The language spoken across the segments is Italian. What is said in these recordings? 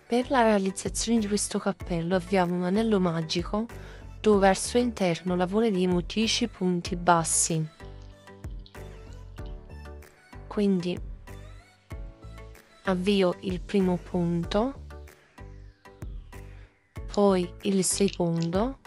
Per la realizzazione di questo cappello avviamo un anello magico dove al suo interno lavoreremo 10 punti bassi. Quindi avvio il primo punto, poi il secondo,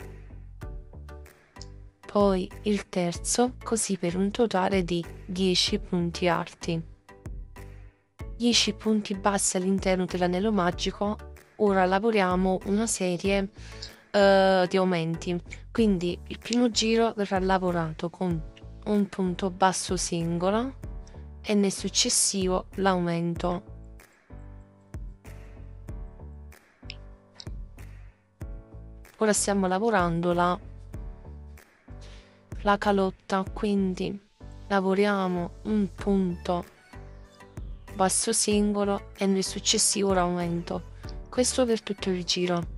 poi il terzo, così per un totale di 10 punti alti. 10 punti bassi all'interno dell'anello magico. Ora lavoriamo una serie di aumenti, quindi il primo giro verrà lavorato con un punto basso singolo e nel successivo l'aumento. Ora stiamo lavorando la calotta, quindi lavoriamo un punto basso singolo e nel successivo l'aumento. Questo per tutto il giro.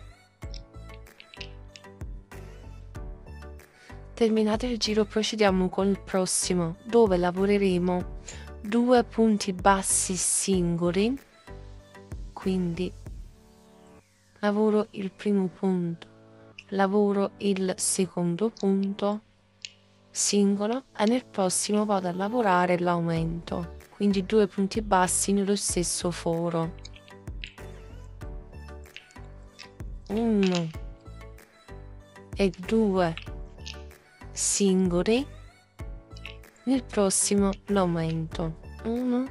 Terminato il giro procediamo con il prossimo, dove lavoreremo 2 punti bassi singoli, quindi lavoro il primo punto, lavoro il secondo punto singolo e nel prossimo vado a lavorare l'aumento, quindi 2 punti bassi nello stesso foro. 1 e 2 singoli, nel prossimo l'aumento, 1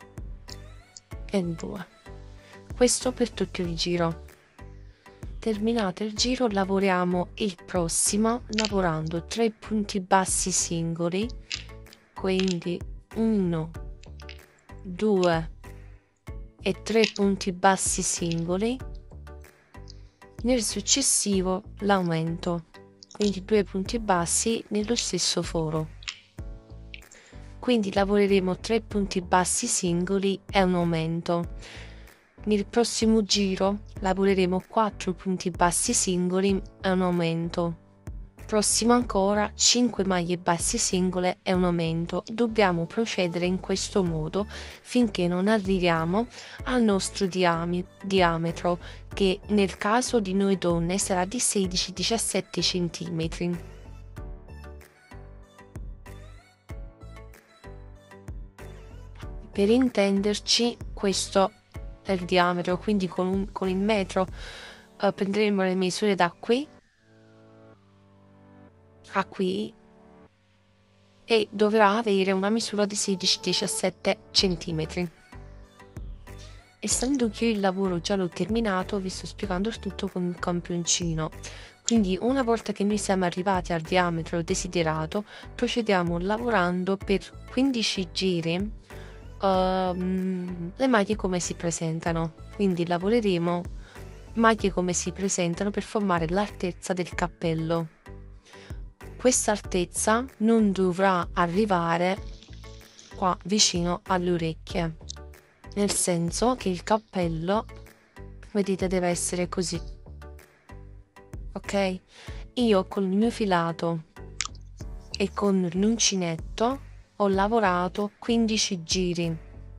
e 2. Questo per tutto il giro. Terminato il giro lavoriamo il prossimo lavorando 3 punti bassi singoli, quindi 1 2 e 3 punti bassi singoli, nel successivo l'aumento, quindi 2 punti bassi nello stesso foro. Quindi lavoreremo 3 punti bassi singoli e un aumento. Nel prossimo giro lavoreremo 4 punti bassi singoli e un aumento. Prossimo ancora 5 maglie basse singole e un aumento. Dobbiamo procedere in questo modo finché non arriviamo al nostro diametro, che nel caso di noi donne sarà di 16-17 cm. Per intenderci, questo è il diametro, quindi con il metro prenderemo le misure da qui a qui e dovrà avere una misura di 16-17 cm. Essendo che il lavoro già l'ho terminato, vi sto spiegando il tutto con il campioncino. Quindi una volta che noi siamo arrivati al diametro desiderato, procediamo lavorando per 15 giri le maglie come si presentano. Quindi lavoreremo maglie come si presentano per formare l'altezza del cappello. Questa altezza non dovrà arrivare qua vicino alle orecchie, nel senso che il cappello, vedete, deve essere così, ok? Io con il mio filato e con l'uncinetto ho lavorato 15 giri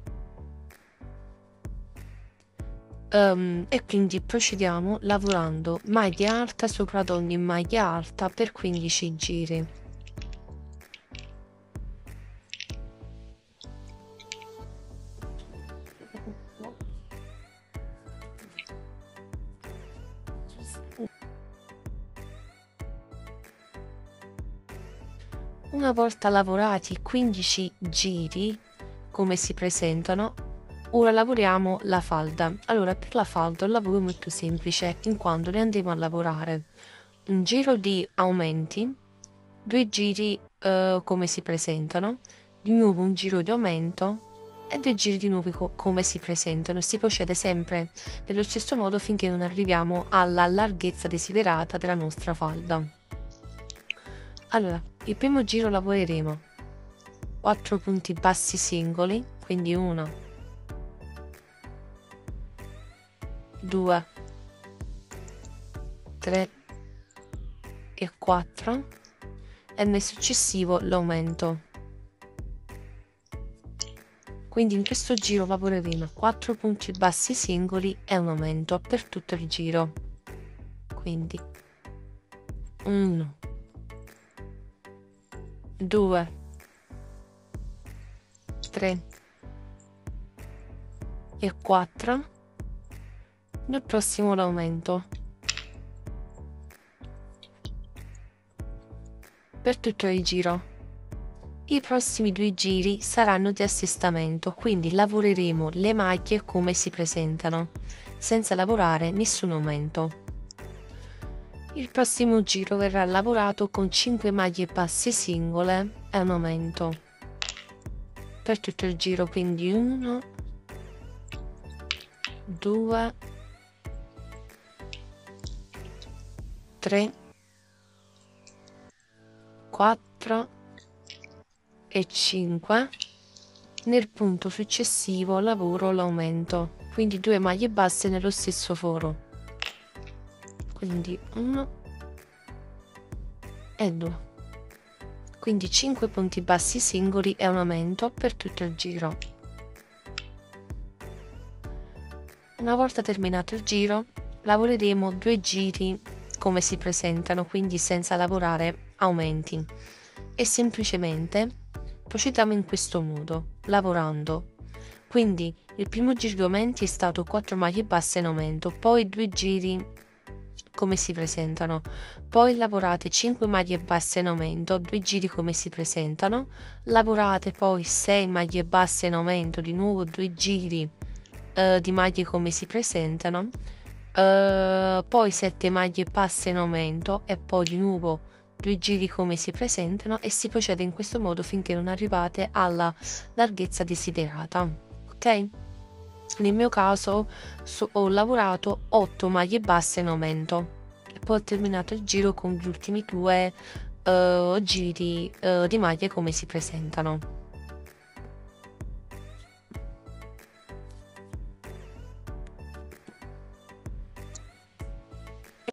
e quindi procediamo lavorando maglia alta sopra ad ogni maglia alta per 15 giri. Una volta lavorati 15 giri come si presentano, ora lavoriamo la falda. Allora, per la falda è un lavoro molto semplice, in quanto ne andremo a lavorare un giro di aumenti, 2 giri come si presentano, di nuovo un giro di aumento e 2 giri di nuovo come si presentano. Si procede sempre nello stesso modo finché non arriviamo alla larghezza desiderata della nostra falda. Allora, il primo giro lavoreremo 4 punti bassi singoli, quindi 1 2 3 e 4 e nel successivo l'aumento. Quindi in questo giro lavoreremo 4 punti bassi singoli e un aumento per tutto il giro. Quindi 1, 2, 3 e 4. Nel prossimo l'aumento per tutto il giro. I prossimi 2 giri saranno di assestamento, quindi lavoreremo le maglie come si presentano, senza lavorare nessun aumento. Il prossimo giro verrà lavorato con 5 maglie basse singole e un aumento per tutto il giro, quindi 1, 2, 3, 4 e 5. Nel punto successivo lavoro l'aumento, quindi 2 maglie basse nello stesso foro, quindi 1 e 2, quindi 5 punti bassi singoli e un aumento per tutto il giro. Una volta terminato il giro lavoreremo 2 giri come si presentano, quindi senza lavorare aumenti, e semplicemente procediamo in questo modo, lavorando. Quindi il primo giro di aumenti è stato 4 maglie basse in aumento, poi 2 giri come si presentano, poi lavorate 5 maglie basse in aumento, 2 giri come si presentano, lavorate poi 6 maglie basse in aumento, di nuovo 2 giri di maglie come si presentano, poi 7 maglie basse in aumento e poi di nuovo 2 giri come si presentano, e si procede in questo modo finché non arrivate alla larghezza desiderata. Ok? Nel mio caso ho lavorato 8 maglie basse in aumento e poi ho terminato il giro con gli ultimi 2 giri di maglie come si presentano.